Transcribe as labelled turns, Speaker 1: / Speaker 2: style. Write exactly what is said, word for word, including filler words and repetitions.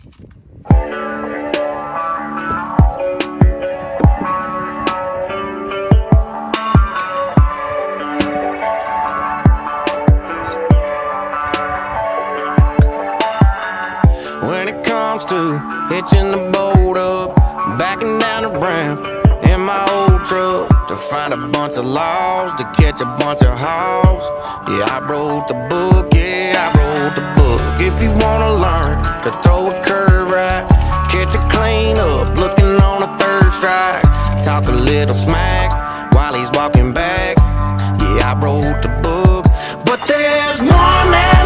Speaker 1: When it comes to hitching the boat up, backing down the ramp in my old truck to find a bunch of logs, to catch a bunch of hogs. Yeah, I wrote the book, yeah, I wrote the book. If you wanna learn to throw a curve right, catch a clean up, looking on a third strike, talk a little smack while he's walking back. Yeah, I wrote the book, but there's one that